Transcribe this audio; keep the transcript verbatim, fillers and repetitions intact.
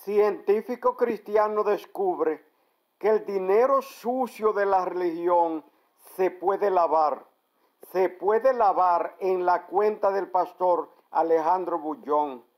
Científico cristiano descubre que el dinero sucio de la religión se puede lavar. Se puede lavar en la cuenta del pastor Alejandro Bullón.